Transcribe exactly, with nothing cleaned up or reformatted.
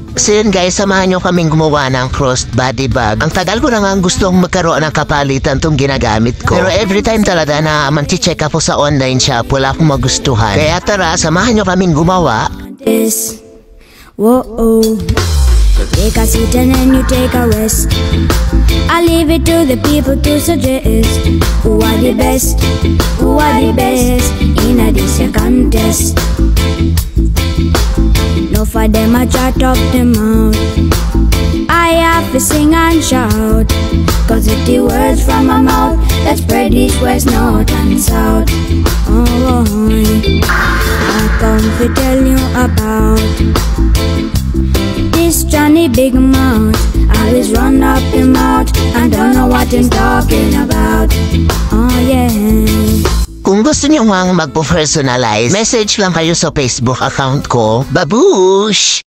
So yun guys, samahan nyo kaming gumawa ng crossed body bag. Ang tagal ko na nga gustong magkaroon ng kapalitan tong ginagamit ko. Pero every time talaga na manti-check ako sa online shop, wala akong magustuhan. Kaya tara, samahan nyo kaming gumawa. This, whoa, you take a seat and then you take a rest. I leave it to the people to suggest who are the best, who are the best in a this year contest. No for them I try talk them out. I have to sing and shout, cause it's the words from my mouth that spread east, west, north and south. Oh, I come to tell you about this Johnny Big Mouth. Always run up him mouth and don't know what he's talking about. Oh yeah. Kung gusto nyo nga magpo-personalize, message lang kayo sa Facebook account ko. Babush!